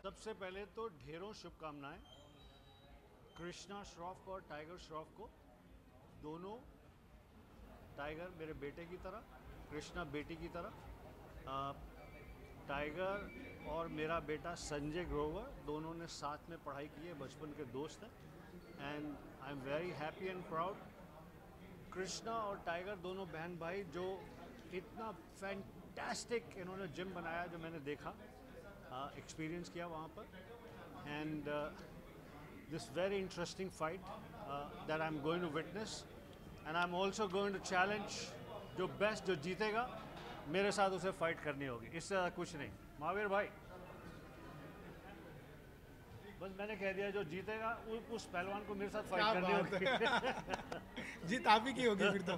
सबसे पहले तो ढेरों शुभकामनाएं कृष्णा श्रॉफ को और टाइगर श्रॉफ को। दोनों, टाइगर मेरे बेटे की तरह, कृष्णा बेटी की तरह। टाइगर और मेरा बेटा संजय ग्रोवर दोनों ने साथ में पढ़ाई की है, बचपन के दोस्त हैं। And I am very happy and proud. Krishna और टाइगर दोनों बहन भाई, जो इतना फैंटास्टिक इन्होंने जिम बनाया, जो मैंने देखा, एक्सपीरियंस किया वहाँ पर। And this very interesting fight that I'm going to witness, and I'm also going to challenge जो बेस्ट, जो जीतेगा मेरे साथ उसे फाइट करनी होगी, इससे ज़्यादा कुछ नहीं। महावीर भाई, बस मैंने कह दिया, जो जीतेगा उस पहलवान को मेरे साथ फाइट करनी होगी। जीत आप ही की होगी फिर तो।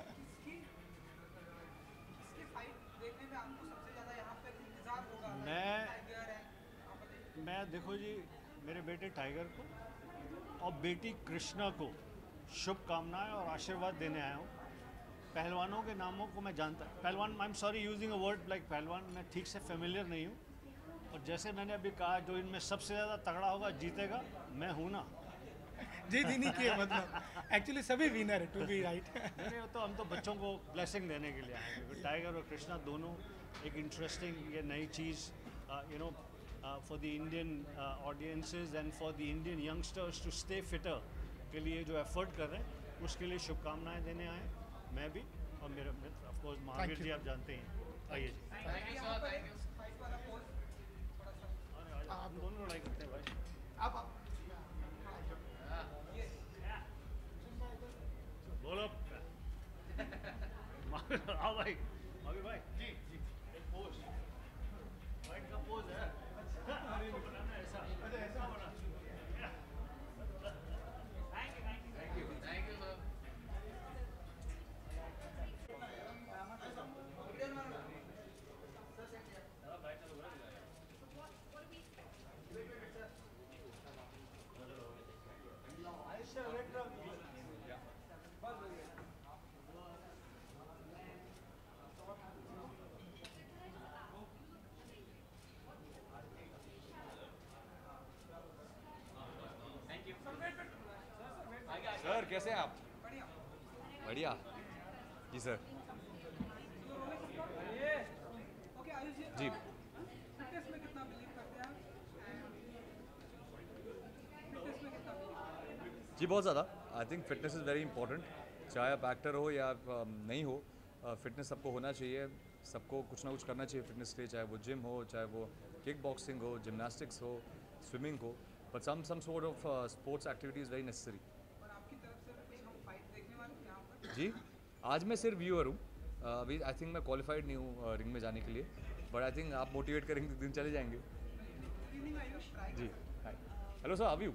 मैं देखो जी, मेरे बेटे टाइगर को और बेटी कृष्णा को शुभकामनाएं और आशीर्वाद देने आया हूँ। पहलवानों के नामों को मैं जानता, पहलवान, I am sorry using a word like पहलवान, मैं ठीक से फेमिलियर नहीं हूँ। और जैसे मैंने अभी कहा, जो इनमें सबसे ज़्यादा तगड़ा होगा जीतेगा, मैं हूँ ना। जीत ही नहीं किए, मतलब एक्चुअली सभी विनर है, टू बी राइट। नहीं, तो हम तो बच्चों को ब्लेसिंग देने के लिए आए हैं। टाइगर और कृष्णा दोनों एक इंटरेस्टिंग, ये नई चीज़, you know, for the Indian audiences and for the Indian youngsters to stay fitter के लिए जो एफर्ट कर रहे हैं, उसके लिए शुभकामनाएं देने आए हैं। मैं भी और मेरे मित्र, ऑफ कोर्स महावीर जी, आप जानते हैं। आइए जी, आप दोनों लड़ाई करते हैं भाई। आप बोलो। आओ भाई, महावीर भाई जी जी, एक पोज, फाइट का पोज है। आपको बनाना है ऐसा, ऐसा बना। Thank you sir. सर कैसे हैं आप? बढ़िया जी सर। जी जी, बहुत ज़्यादा। I think fitness is very important. चाहे आप एक्टर हो या आप नहीं हो, फिटनेस सबको होना चाहिए। सबको कुछ ना कुछ करना चाहिए फिटनेस के लिए, चाहे वो जिम हो, चाहे वो किक बॉक्सिंग हो, जिमनास्टिक्स हो, स्विमिंग हो, but some sort of sports activity is very necessary. जी, आज मैं सिर्फ व्यूअर हूँ। अभी आई थिंक मैं क्वालिफाइड नहीं हूँ रिंग में जाने के लिए, बट आई थिंक आप मोटिवेट करेंगे तो दिन चले जाएंगे। जी, hi, hello sir, how you?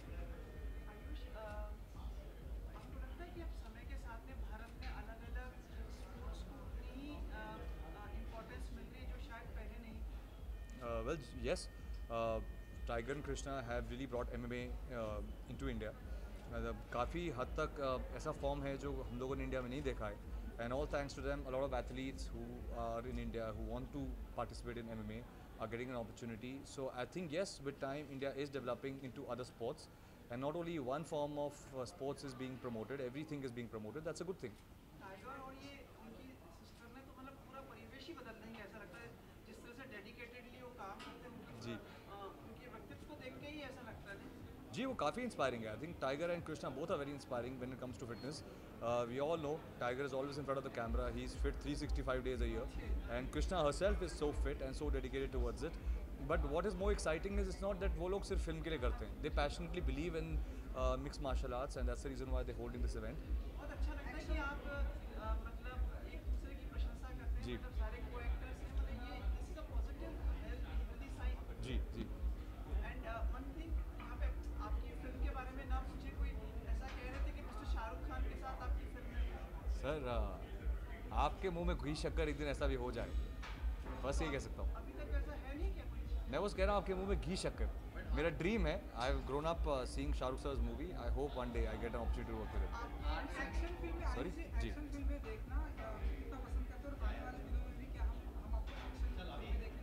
Well, yes, Tiger and Krishna have really brought MMA into India. मतलब काफ़ी हद तक ऐसा फॉर्म है जो हम लोगों ने इंडिया में नहीं देखा है, and all thanks to them, a lot of athletes who are in India who want to participate in MMA are getting an opportunity. So I think yes, with time India is developing into other sports, and not only one form of sports is being promoted, everything is being promoted. That's a good thing. Tiger और ये उनकी sister ने तो मतलब पूरा परिवेश ही बदल देंगे, ऐसा लगता है। जिस तरह से डेडिकेटेडली वो काम करते हैं, जी, उनके व्यक्तित्व को देख के ही ऐसा लगता है। जी, वो काफ़ी इंस्पायरिंग है। I think Tiger and Krishna both are very inspiring when it comes to fitness. We all know Tiger is always in front of the camera, he is fit 365 days a year, and Krishna herself is so fit and so dedicated towards it. But what is more exciting is it's not that वो लोग सिर्फ फिल्म के लिए करते हैं, they passionately believe in mix martial arts, and that's the reason why they holding this event. बहुत अच्छा लगता है कि आप मतलब एक दूसरे की प्रशंसा करते हैं। जी, मतलब सारे को एक्टर्स हैं, मतलब ये this is a positive healthy sign. जी जी। एंड वन थिंग, यहाँ पे आपकी फिल्म के बारे में ना मुझे कोई ऐसा कह रहे थे कि मिस्टर शाहरुख खान के साथ आपकी फिल्म है। सर आपके मुंह में घी शक्कर एक दिन ऐसा भी हो जाए, बस यही कह सकता हूँ। अभी तक ऐसा है नहीं क्या कोई? मैं बस कह रहा हूँ आपके मुंह में घी शक्कर। मेरा ड्रीम है, I have grown up seeing Shahrukh sir's movie, I hope one day I get an opportunity to work with him. Action फिल्में, Sorry? जी। एक्शन फिल्में देखना कितना पसंद करते हो, और आने वाले दिनों में भी क्या हम आपको एक्शन फिल्में देखने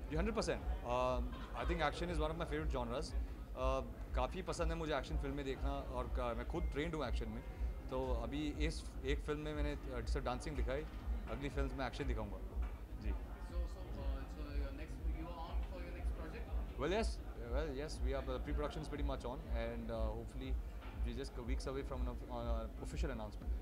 जी 100%. I think action is one of my favourite genres. काफ़ी पसंद है मुझे एक्शन फिल्में देखना और मैं खुद ट्रेंड हूँ एक्शन में. तो अभी इस एक फिल्म में मैंने सिर्फ डांसिंग दिखाई, अगली फिल्म में एक्शन दिखाऊंगा जी. So your next, you are on for your next project? Well yes, we are, the pre-production is pretty much on, and hopefully we're just weeks away from an official announcement.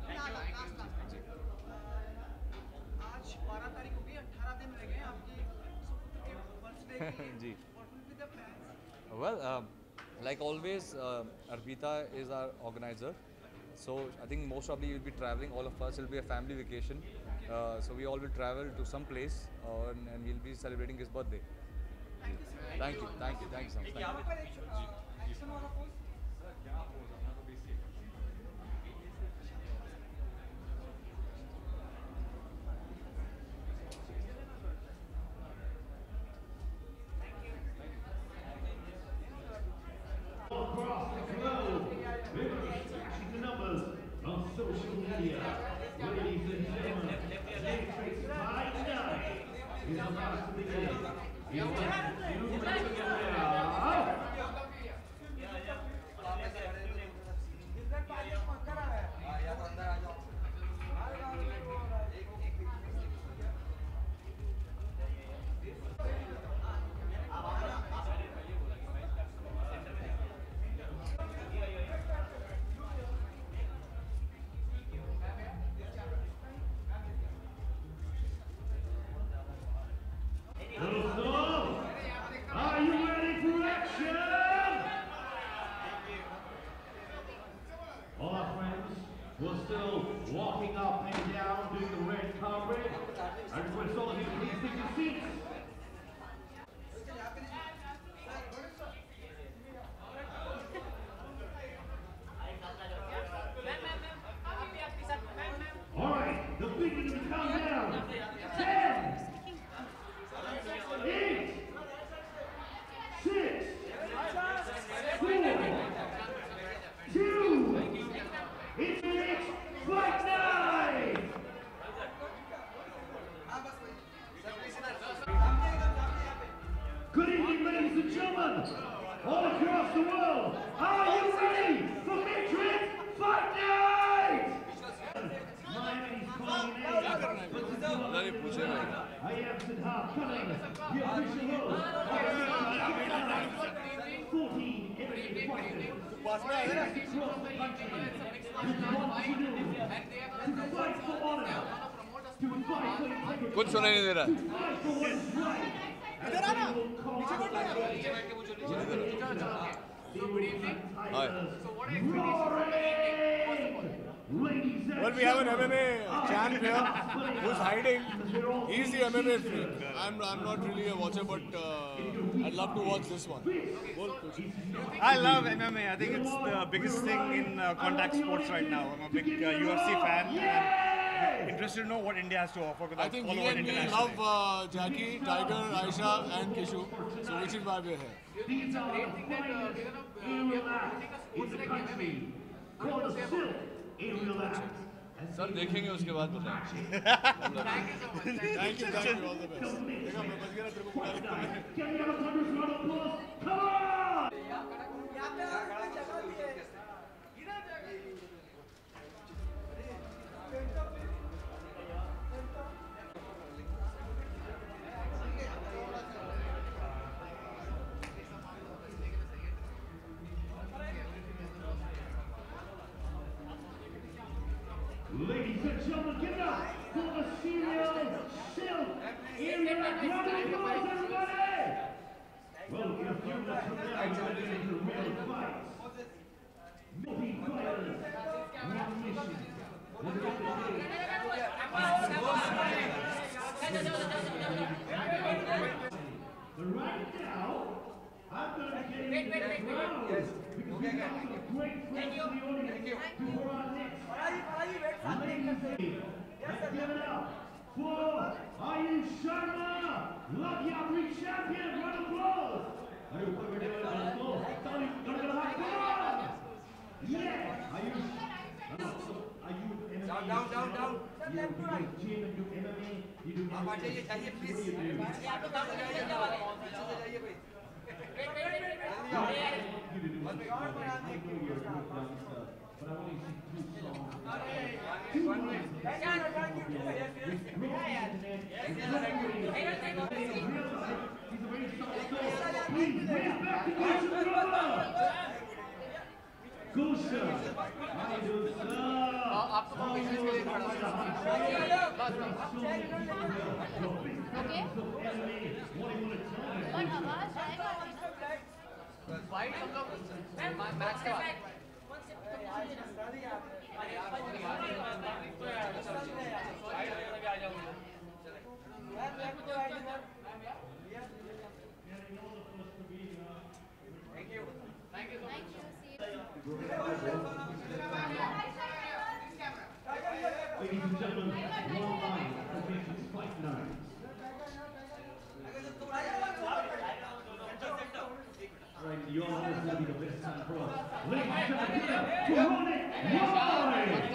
आज 12 तारीख हो गई, 18 दिन रह गए हैं आपकी सुपुत्र के बर्थडे के लिए. जी. What will be the plans? Well, like always, Arpita is our organizer. So I think most probably we'll be traveling. All of us will be a family vacation. So we all will travel to some place, and we'll be celebrating his birthday. Thank you, sir. Thank you so much. यहाँ पर एक action वाला post. Across the globe, everybody's smashing the numbers on social media. Ladies and gentlemen, Matrix by Night is about to begin. You are you ready for action? All our friends who are still walking up and down doing the red carpet, I request all of you to please take your seats. All right, the beginning of the countdown. 10, 8, 6, 4, 2, it's fight night! Good evening, ladies and gentlemen, all across the world. Are you ready for Matrix Fight Night? My name is Connie Nay, but this is I am Siddharth Cunning, the official host of 14 MMA fighters. Across the country, with one to do, to fight for honor, to fight for integrity, कुछ सुनाई नहीं दे रहा. to fight for what is right. इधर आना. Hi. Well, we have an MMA champ here who's hiding. He's the MMA freak. I'm not really a watcher, but I'd love to watch this one. I love MMA. I think it's the biggest thing in contact sports right now. I'm a big UFC fan and interested to know what India has to offer. Because I think follow he it and me internationally. love Jackie, Tiger, Aisha, and Kishu. So which is why we're here. These are the finest aerial acts in the country. Called the Silk Aerial Act. Sir देखेंगे उसके बाद बताएंगे. Thank you, all the best. देखा मैं बच गया ना तेरे को बुला लिया. Can we have a thunderous round of applause? Come on! यहाँ पे आपने जगह दी है. इधर जगह. Ladies and gentlemen, give it up for the serial Silk Aerial Act. Round of applause, everybody! Well, in a few minutes from now, we're going to get into real fights. Multi-fighters, one mission. Let's get the But right now, I'm going to get into the round because we've got some great friends in the audience before our next. Ladies, let's give it up for Ayush Sharma, Lucky Outreach Champion. Round of applause. Ayush, what we're doing on the floor. Somebody, gonna go high. Come on! Yeah, Ayush. Ayush, MMA. Down. You know, because gym and do MMA. You do not what do you do? But I want to sing two songs. Two lines. He's a very soft soul. Please raise back to Gosha Brother. Gosha. Hi, Gosha. आपको business के लिए खड़ा और आवाज आएगा white हम लोग match के बाद Ladies and gentlemen, one line for Matrix Fight Night. Right, you all know this is going to be the best time for us. Ladies and gentlemen, to run it live!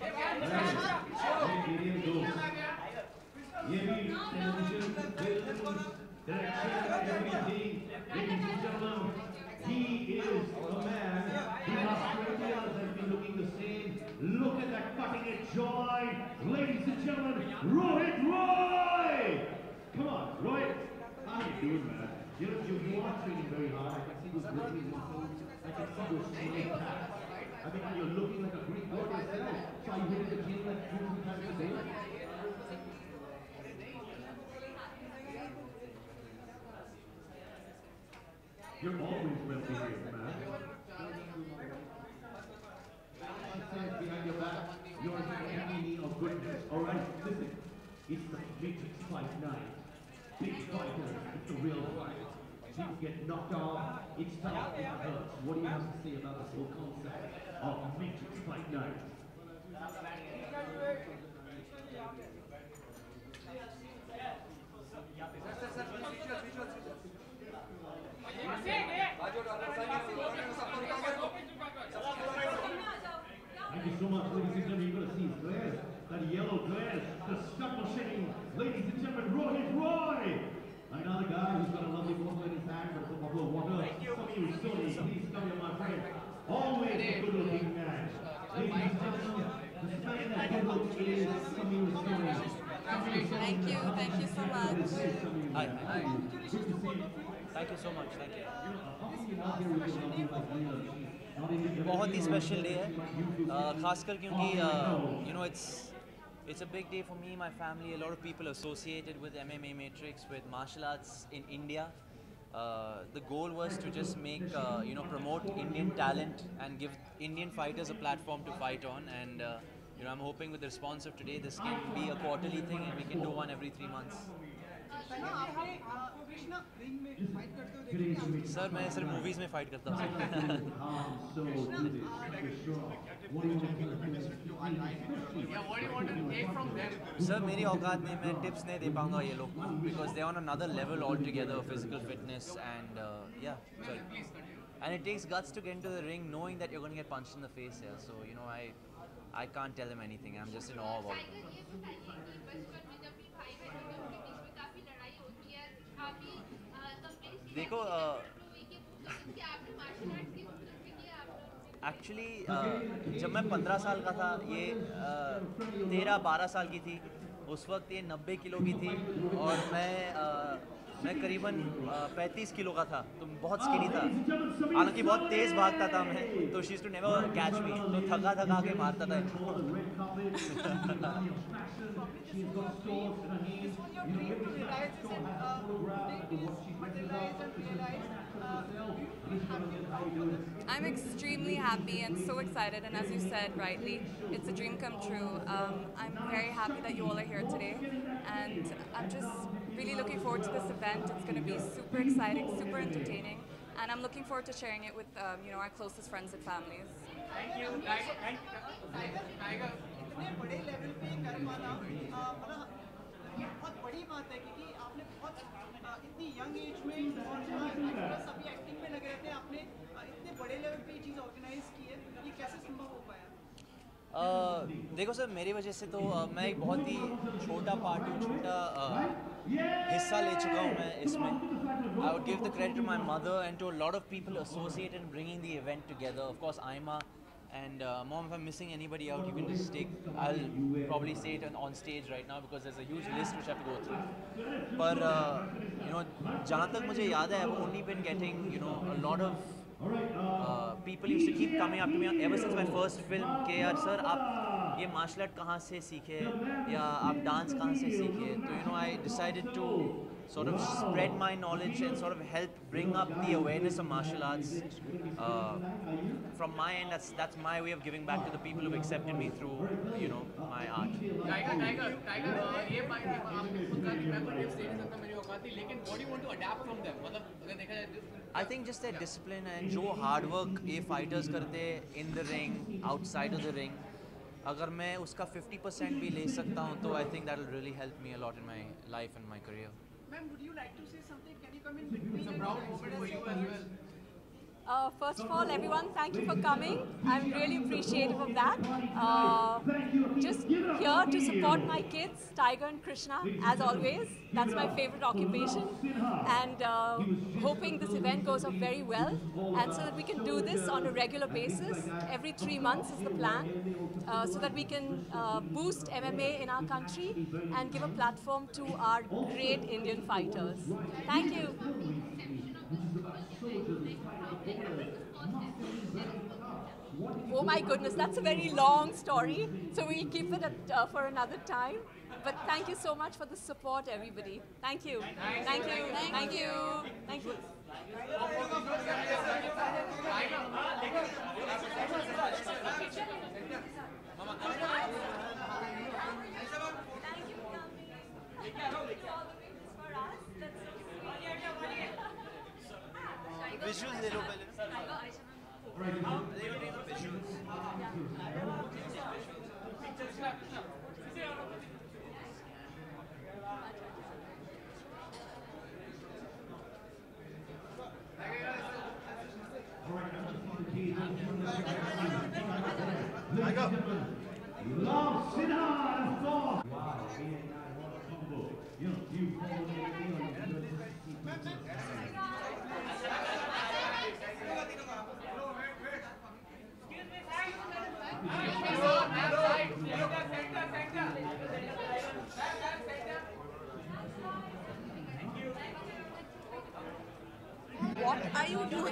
Here it goes. Yemi, television, films, direction, everything. Ladies and gentlemen, he is a man who has 20 years has been looking the same. Look at that cutting edge joy. Ladies and gentlemen, Rohit Roy! Come on, Rohit. How you doing, man? You are training very hard. I can see those routines in films. I can see those straight packs. I mean, you're looking like a Greek god yourself. So are you hitting the gym like 2-3 times a day? You're always well behaved, man. I said behind your back, you're an enemy of goodness. Alright, listen. It's the Matrix Fight Night. Big fighters, it's a real fight. People get knocked off, it's tough, it hurts. What do you have to say about this whole concept of Matrix Fight Night? Thank you so much, ladies and gentlemen. You're going to see his glares, that yellow glares, the stuff machine. Ladies and gentlemen, Rohit Roy! Another guy who's got a lovely bottle in his hand, but a bottle of water. Some of you Sony, please come here, my friend. Always a good looking man. Ladies and gentlemen, the special good look is Samir Sony. Thank you so much. Hi. Good to see you. Thank you so much. Thank you. How come you're not here with your lovely wife, Leela? बहुत ही special day है खासकर क्योंकि you know it's a big day for me, my family, a lot of people associated with MMA Matrix, with martial arts in India. The goal was to just make you know, promote Indian talent and give Indian fighters a platform to fight on, and you know, I'm hoping with the response of today this can be a quarterly thing and we can do one every 3 months. Sir मैं सिर्फ movies में fight करता हूँ sir मेरी औकात में मैं tips नहीं दे पाऊंगा ये लोग को because they on another level all together physical fitness and या sorry and it takes guts to get into the ring knowing that you're going to get punched in the face here, so you know I can't tell them anything. I'm just in awe about them. देखो actually जब मैं 15 साल का था, ये 13-12 साल की थी, उस वक्त ये 90 किलो की थी और मैं करीबन 35 किलो का था, तो बहुत स्किनी था। हालांकि बहुत तेज़ भागता था मैं, तो she used to never catch me, तो थका थका के मारता था I'm extremely happy and so excited, and as you said rightly, it's a dream come true. I'm very happy that you all are here today, and I'm just really looking forward to this event. It's going to be super exciting, super entertaining, and I'm looking forward to sharing it with you know, our closest friends and families. Thank you. इतने बड़े level पे कर पाना बहुत बड़ी बात है, क्योंकि आपने बहुत इतनी यंग एज में और सभी एक्टिंग में लगे रहते हैं, आपने इतने बड़े लेवल पे ये चीज़ ऑर्गेनाइज की है, ये कैसे संभव हो पाया? देखो सर, मेरी वजह से तो मैं एक बहुत ही छोटा पार्ट हूँ, छोटा हिस्सा ले चुका हूँ मैं इसमें. I would give the credit to my mother and to a lot of people associated in bringing the event together. Of course, Aima and Mom, if I'm missing anybody out, you can just take. I'll probably say it on stage right now because there's a huge list which I have to go through. But you know, जहाँ तक मुझे याद है, I've only been getting a lot of people used to keep coming up to me ever since my first film कि यार sir आप ये martial art कहाँ से सीखे या आप डांस कहाँ से सीखे. तो I decided to sort of spread my knowledge and sort of help bring up the awareness of martial arts. From my end, that's my way of giving back to the people who've accepted me through my art. Tiger, ये बात आपने कहा कि मैं तो stage करता मेरी औकात थी, लेकिन what do you want to adapt from them? मतलब अगर देखा जाए I think just their discipline and जो hard work ये fighters करते in the ring, outside of the ring, अगर मैं उसका 50% भी ले सकता हूँ तो I think that will really help me a lot in my life and my career. Ma'am, would you like to say something? Can you come in between? it's a proud moment for you as well. First of all, everyone, thank you for coming. I'm really appreciative of that. Just here to support my kids, Tiger and Krishna, as always. That's my favorite occupation. And hoping this event goes off very well. And so that we can do this on a regular basis. Every 3 months is the plan. So that we can boost MMA in our country and give a platform to our great Indian fighters. Thank you. Oh my goodness, that's a very long story, so we'll keep it for another time. But thank you so much for the support, everybody. Thank you. Thank you. Thank you. Thank you. Visuals ले लो पहले. Love Sinha for What are you doing?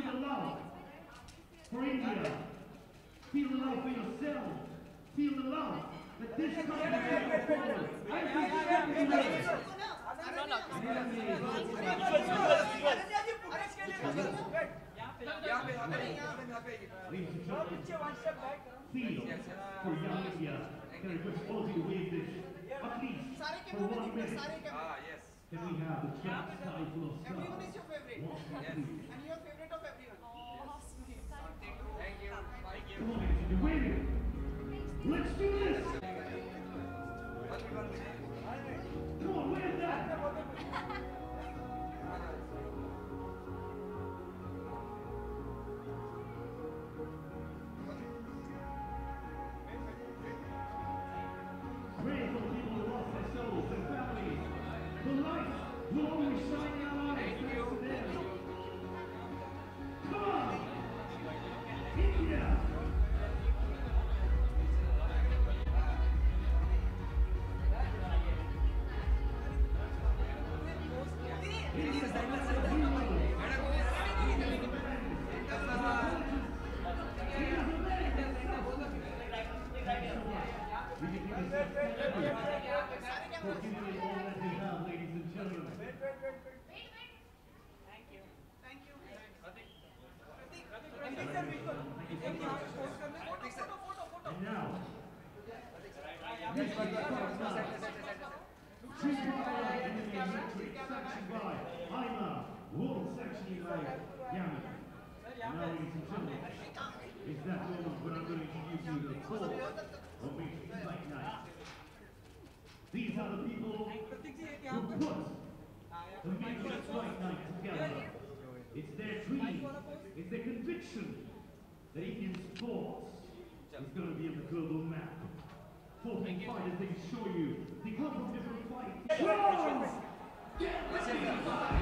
the love for India. Feel the love for yourself. Feel the love that this country has for you. Ladies and gentlemen, feel for young India. Can I request all of you to wave this? At least for 1 minute. Can we have the track sky full of stars? Everyone is your favorite. Yes. And you're favorite of everyone. Thank you. Come on, ladies, you're waving. Let's do this. Come on, wave that. Pray for the people who lost their souls and families. The light will always shine in our lives. Thanks to them. Come on! India! It's that moment when I'm going to introduce you to the core of Matrix Fight Night. These are the people who put the Matrix Fight Night together. It's their dream, it's their conviction that Indian sports is going to be on the global map. 14 fighters, they show you. They come from different fights. Drums! Get ready to fight!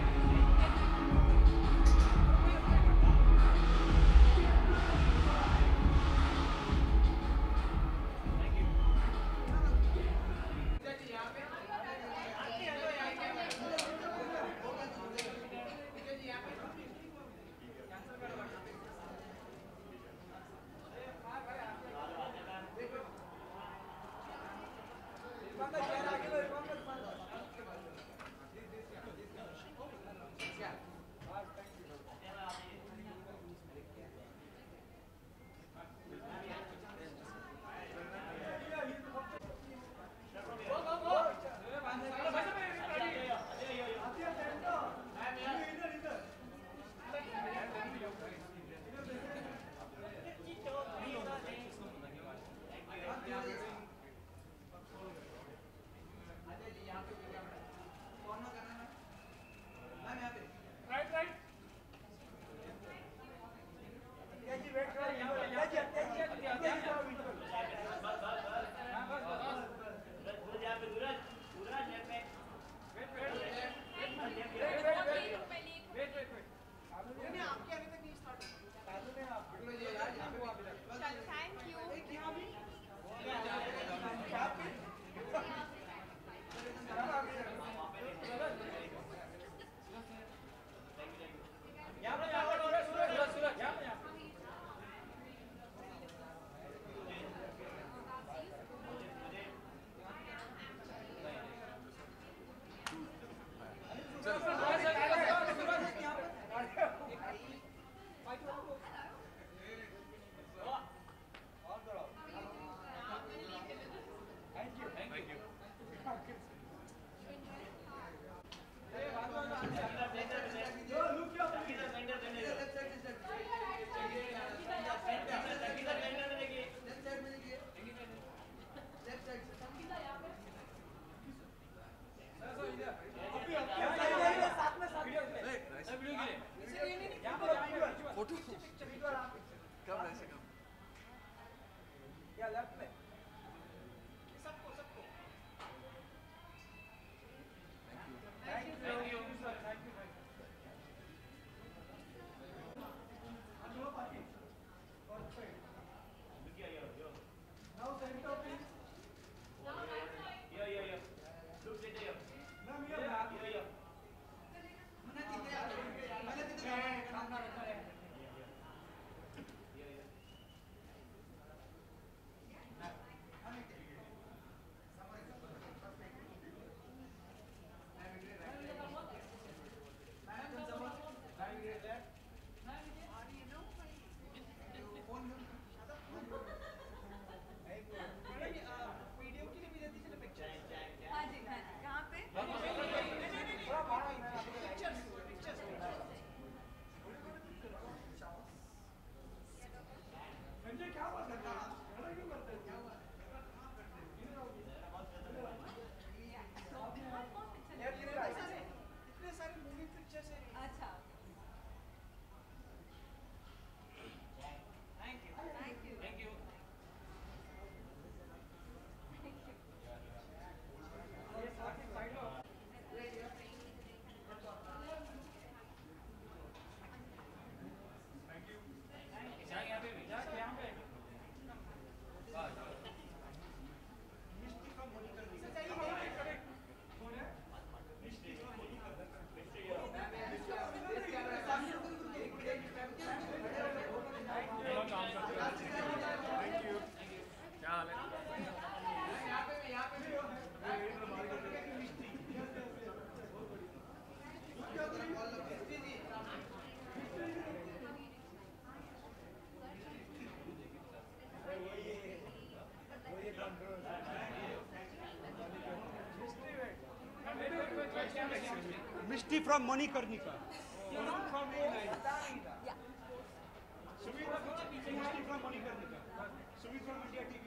Mishti from Manikarnika. From A9. Yeah. Sumit from Mishti from Manikarnika. Sumit from India TV.